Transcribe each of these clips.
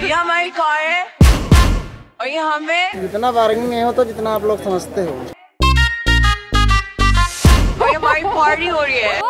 ये हमारी कार है और ये हमें जितना बार्गेनिंग नहीं हो तो जितना आप लोग समझते हो। और ये हमारी पार्टी हो रही है।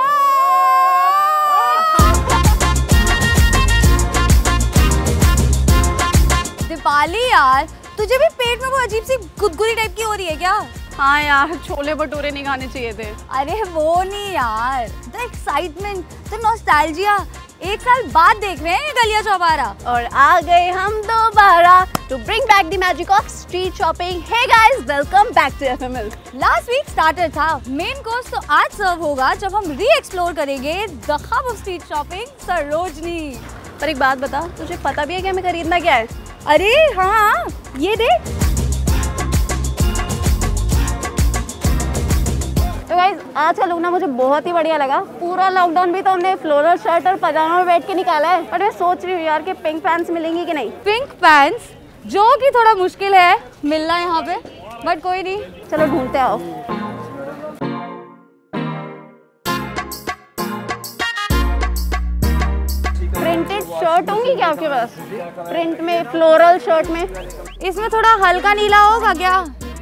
दीपाली यार, तुझे भी पेट में वो अजीब सी गुदगुदी टाइप की हो रही है क्या? हाँ यार, छोले भटूरे नहीं खाने चाहिए थे। अरे वो नहीं यार, द एक्साइटमेंट, द नॉस्टैल्जिया। एक साल बाद देख रहे हैं ये गलिया चौबारा और आ गए हम दोबारा to bring back the magic of street shopping. Hey guys, welcome back to FML. Last week starter था, मेन कोर्स तो आज सर्व होगा जब हम री एक्सप्लोर करेंगे the hub of street shopping, Sarojini. पर एक बात बता, तुझे पता भी है कि हमें खरीदना क्या है? अरे हाँ, ये देख। तो गाइस, आज का लुक ना मुझे बहुत ही बढ़िया लगा। पूरा लॉकडाउन भी तो हमने फ्लोरल शर्ट और पजामा में बैठ के निकाला है, पर मैं सोच रही हूँ यार कि पिंक पैंट्स मिलेंगी कि नहीं। पिंक पैंट्स, जो कि थोड़ा मुश्किल है मिलना यहाँ पे, बट कोई नहीं, चलो ढूंढते आओ। प्रिंटेड शर्ट होंगी क्या आपके पास? प्रिंट में, फ्लोरल शर्ट में। इसमें थोड़ा हल्का नीला होगा क्या?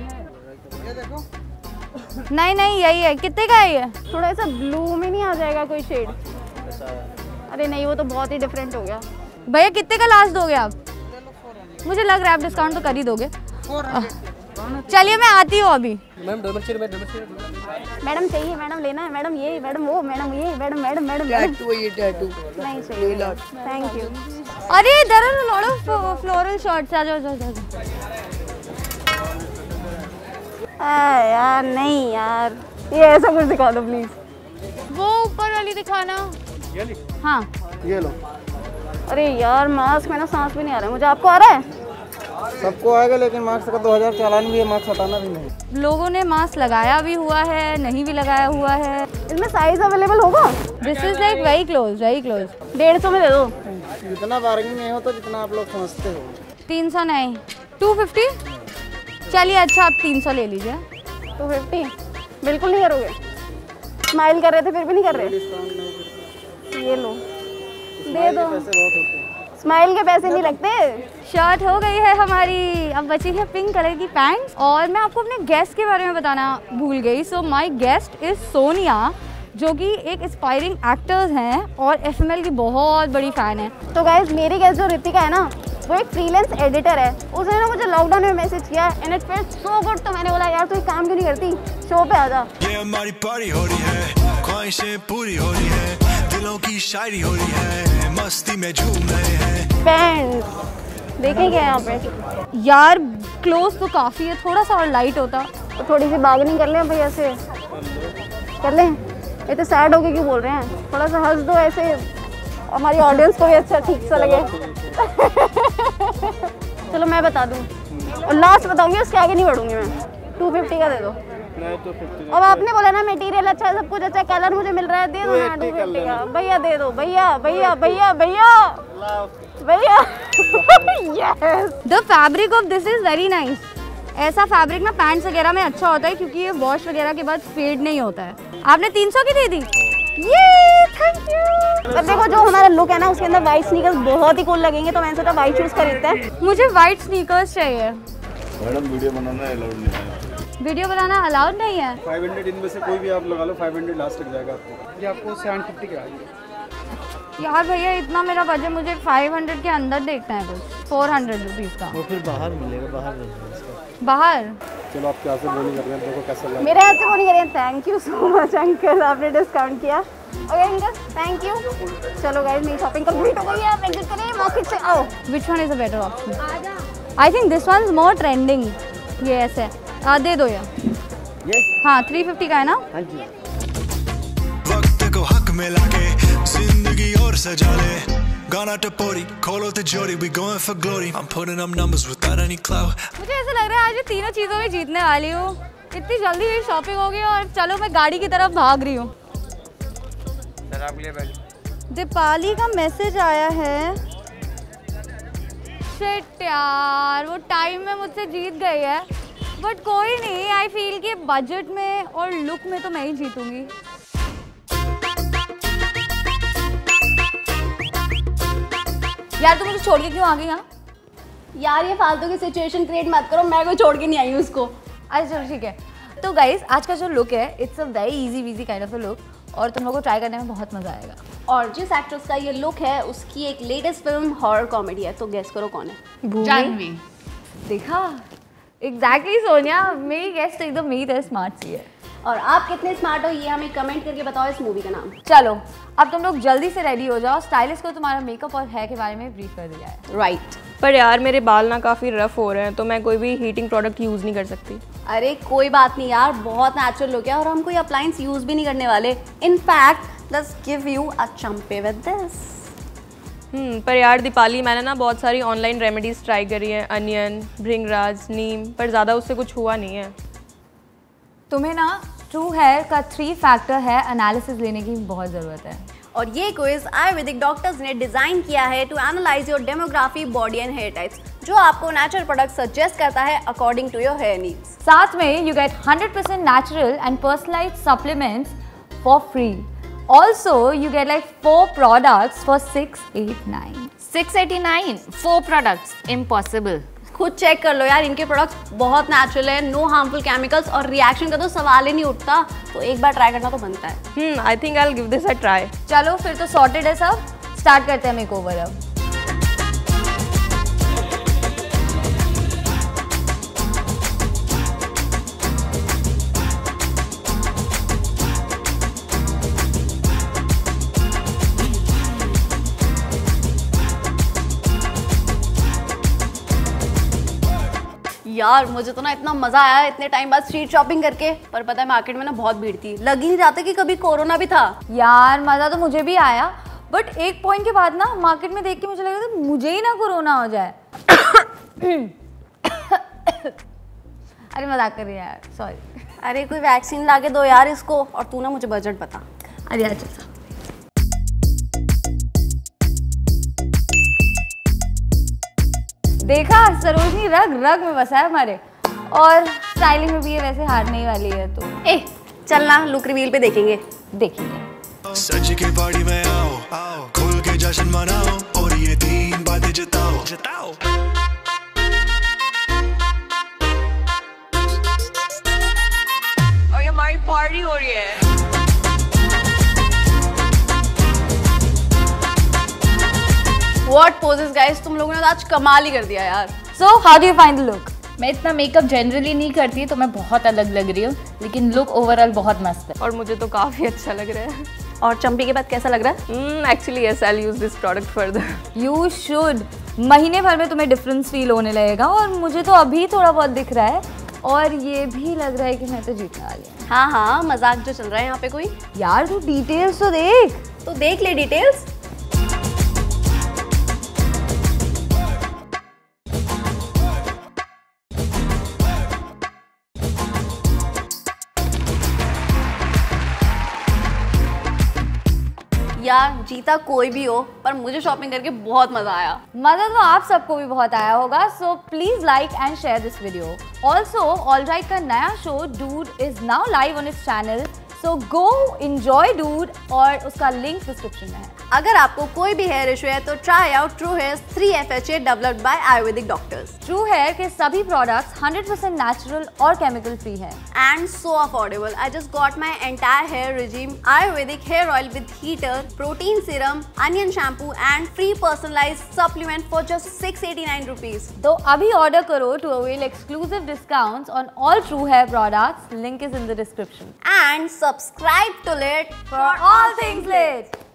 नहीं नहीं, यही है। कितने का है ये? थोड़ा सा ब्लू में नहीं आ जाएगा कोई शेड? अरे नहीं, वो तो बहुत ही डिफरेंट हो गया। भैया कितने का लास्ट दोगे आप? मुझे लग रहा है आप डिस्काउंट तो कर ही दोगे। चलिए मैं आती हूँ अभी। मैडम चाहिए, मैडम लेना है, मैडम ये, मैडम वो, मैडम ये, मैडम मैडम मैडम टैटू है ये, टैटू नहीं चाहिए। Thank you. अरे there are a lot of floral shirts. आ जाओ जाओ जाओ। यार नहीं यार, ये ऐसा कुछ दिखा दो प्लीज। वो ऊपर वाली दिखाना। ये ली? हाँ ये लो। अरे यार, मास्क में ना सांस भी नहीं आ रहा है मुझे। आपको आ रहा है? सबको आएगा, लेकिन मास्क का 2000 चालान भी है, मास्क हटाना भी नहीं। लोगों ने मास्क लगाया भी हुआ है, नहीं भी लगाया हुआ है। इसमें साइज अवेलेबल होगा? This is like very close, very close. 150 में दे दो। जितना बार्गेनिंग नहीं हो तो जितना आप लोग समझते हो। 300 नहीं, 250। चलिए अच्छा, आप 300 ले लीजिए। 250 बिल्कुल नहीं करोगे? स्माइल कर रहे थे फिर भी नहीं कर रहे? ये लो, दे दो। स्माइल के पैसे नहीं लगते। शर्ट हो गई है हमारी, अब बची है पिंक कलर की पैंट। और मैं आपको अपने गेस्ट के बारे में बताना भूल गई। So my guest is Sonia, जो कि एक इंस्पायरिंग एक्टर्स हैं और एफएमएल की बहुत बड़ी फ़ैन है। तो गाइस, मेरी गेस्ट जो रितिका है ना, वो एक फ्रीलांस एडिटर है। उसने ना मुझे लॉकडाउन में मैसेज किया and it felt so good. तो मैंने बोला यार तू एक काम क्यों नहीं करती, शो पे आ जा। ये हमारी पार्टी हो रही है, ख्वाहिशें पूरी हो रही है, दिलों की शायरी हो रही है, मस्ती में झूम रहे हैं। पैंट देखें क्या यहाँ पे? यार क्लोज तो काफ़ी है, थोड़ा सा और लाइट होता तो थोड़ी सी बार्गेनिंग कर लें भैया से। कर लें? ये तो सैड होके क्यों बोल रहे हैं? थोड़ा सा हंस दो, ऐसे हमारी ऑडियंस को भी अच्छा ठीक सा लगे। चलो मैं बता दूं, और लास्ट बताऊंगी, उसके आगे नहीं बढ़ूंगी मैं। 250 का दे दो। अब आपने बोला ना मटेरियल अच्छा है, सब कुछ अच्छा है, कलर मुझे मिल रहा है, दे दो ना 250 का। भैया दे दो, भैया भैया भैया भैया भैया। Yes, the fabric of this is very nice. ऐसा फैब्रिक ना पैंट्स वगैरह में अच्छा होता है, क्योंकि ये वॉश वगैरह के बाद फेड नहीं होता है। आपने 300 की दे दी, ये थैंक यू। अब देखो, जो हमारा लुक है ना, उसके अंदर वाइट स्नीकर्स बहुत ही कूल लगेंगे, तो मैंने सोचा वाइट चूज खरीदते हैं। मुझे वाइट स्नीकर्स चाहिए। मैडम वीडियो बनाना अलाउड नहीं है। वीडियो बनाना अलाउड नहीं है? 500 इनमें से कोई भी आप लगा लो, 500 लास्ट तक जाएगा आपको। ये आपको 750 के आएंगे। यार भैया, इतना मेरा बजट, मुझे 500 के अंदर देखना है कुछ। 400 रुपीज़ का। वो फिर बाहर मिलेगा, बाहर बाहर। चलो आप क्या से बोलिंग कर रहे हैं, देखो कैसा लगा। मेरे हाथ से बोली करें। Thank you so much uncle, आपने डिस्काउंट किया। Okay uncle, thank you. चलो गाइस, मेरी शॉपिंग कंप्लीट हो गई है। आप एग्जिट करिए, मार्केट से आओ। Which one is a better option? I think this one is more trending. ये ऐसे दे दो ये। हाँ, 350 का है ना? हाँ जी। वक्त को हक में लाके जिंदगी और सजा ले, गाना टपोरी खोलो तिजोरी, we going for glory, I'm putting up numbers without any clout। मुझे ऐसा लग रहा है आज मैं तीनों चीज़ों में जीतने वाली हूँ। इतनी जल्दी मेरी शॉपिंग हो गई और चलो मैं गाड़ी की तरफ भाग रही हूँ। दीपाली का मैसेज आया है। शिट यार, वो टाइम में मुझसे जीत गई है, बट कोई नहीं। आई फील कि बजट में और लुक में तो मैं ही जीतूंगी। यार तू मुझे छोड़ के क्यों आ गई यहाँ? यार ये फालतू की सिचुएशन क्रिएट मत करो, मैं कोई छोड़ के नहीं आई हूँ उसको। अच्छा चलो ठीक है। तो गाइस आज का जो लुक है इट्स अ वेरी इजी वीजी काइंड ऑफ अ लुक और तुम लोगों को ट्राई करने में बहुत मजा आएगा। और जिस एक्ट्रेस का ये लुक है उसकी एक लेटेस्ट फिल्म हॉरर कॉमेडी है, तो गेस करो कौन है? जानवी। देखा एग्जैक्टली सोनिया, मेरी गेस्ट तो एकदम मेरी तरह स्मार्ट सी है। और आप कितने स्मार्ट हो ये हमें कमेंट करके बताओ इस मूवी का नाम। चलो अब तुम लोग जल्दी से रेडी हो जाओ, स्टाइलिस्ट को तुम्हारा मेकअप और हेयर के बारे में ब्रीफ कर दिया है। राइट। पर यार मेरे बाल ना काफ़ी रफ हो रहे हैं तो मैं कोई भी हीटिंग प्रोडक्ट यूज़ नहीं कर सकती। अरे कोई बात नहीं यार, बहुत नेचुरल लुक है और हम कोई अप्लायंस यूज भी नहीं करने वाले। In fact let's give you a चंपे विद दिस। पर यार दीपाली, मैंने ना बहुत सारी ऑनलाइन रेमेडीज ट्राई करी हैं, अनियन, भृंगराज, नीम, पर ज़्यादा उससे कुछ हुआ नहीं है। तुम्हें ना ट्रू हेयर का 3 फैक्टर हेयर एनालिसिस लेने की बहुत ज़रूरत है। और ये क्विज आयुर्वेदिक डॉक्टर्स ने डिजाइन किया है to analyse your demography, body and hair types, जो आपको नेचुरल प्रोडक्ट सजेस्ट करता है according to your hair needs. साथ में you get 100% natural and personalised supplements for free. Also you get like 4 products for 689। 689 4 products, impossible. खुद check कर लो यार, इनके प्रोडक्ट्स बहुत नेचुरल है, नो हार्मफुल केमिकल्स और रिएक्शन का तो सवाल ही नहीं उठता, तो एक बार ट्राई करना तो बनता है। I think I will give this a try. चलो फिर तो सॉर्टेड है सब, स्टार्ट करते हैं मेकओवर अब। यार मुझे तो ना इतना मजा आया इतने टाइम बाद स्ट्रीट शॉपिंग करके, पर पता है मार्केट में ना बहुत भीड़ थी, लग ही नहीं जाता कि कभी कोरोना भी था। यार मज़ा तो मुझे भी आया, बट एक पॉइंट के बाद ना मार्केट में देख के मुझे लगा था मुझे ही ना कोरोना हो जाए। अरे मजाक कर रही है यार, सॉरी। अरे कोई वैक्सीन ला के दो यार इसको, और तू ना मुझे बजट बता। अरे अच्छा देखा, सरोजनी रग रग में बसा है हमारे, और स्टाइलिंग में भी ये वैसे हारने ही वाली है। तो ए चलना लुक रिवील पे देखेंगे। देखिए सज के पार्टी में आओ, आओ खुल के जश्न मनाओ और ये 3 बातें जताओ जताओ। और ये हमारी पार्टी हो रही है। व्हाट पोजेस गाइस, तुम लोगों ने तो आज कमाल ही कर दिया यार। So how do you find the look? मैं इतना मेकअप जनरली नहीं करती तो मैं बहुत अलग लग रही हूँ, लेकिन लुक ओवरऑल बहुत मस्त है। और मुझे तो काफ़ी अच्छा लग रहा है। और चंपी के बाद कैसा लग रहा है? Actually yes, I will use this product further. You should. महीने भर में तुम्हें डिफरेंस फील होने लगेगा, और मुझे तो अभी थोड़ा बहुत दिख रहा है, और ये भी लग रहा है कि मैं तो जीतने वाली हूँ। हाँ हाँ, मजाक जो चल रहा है यहाँ पे कोई। यार तू डिटेल्स तो देख। तो देख ले डिटेल्स। यार जीता कोई भी हो, पर मुझे शॉपिंग करके बहुत मजा आया। मजा तो आप सबको भी बहुत आया होगा, so please like and share this video. Also alright का नया show dude is now live on its channel, so go enjoy dude, और उसका लिंक डिस्क्रिप्शन में है। अगर आपको कोई भी हेयर इशू है तो try out true hair 3 FHA developed by Ayurvedic doctors. True hair के सभी प्रोडक्ट्स 100% नेचुरल और केमिकल फ्री है, and so affordable. I just got my entire hair regime, Ayurvedic hair oil with heater, protein serum, onion shampoo and free personalized supplement for just 689 rupees. तो अभी order करो to avail exclusive discounts on all True Hair products. Link is in the description. And subscribe to it For all things lit.